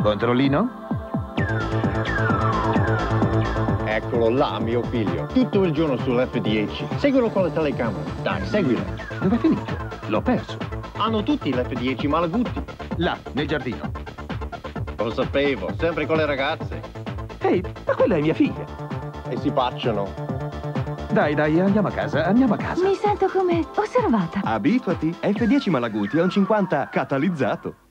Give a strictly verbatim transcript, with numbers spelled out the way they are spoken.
Controllino? Eccolo là, mio figlio. Tutto il giorno sull'F dieci. Seguilo con le telecamere. Dai, seguilo. Dove è finito? L'ho perso. Hanno tutti l'F dieci, Malaguti. Là, nel giardino. Lo sapevo, sempre con le ragazze. Ehi, ma quella è mia figlia. E si baciano. Dai, dai, andiamo a casa, andiamo a casa. Mi sento come osservata. Abituati, F dieci Malaguti è un cinquanta catalizzato.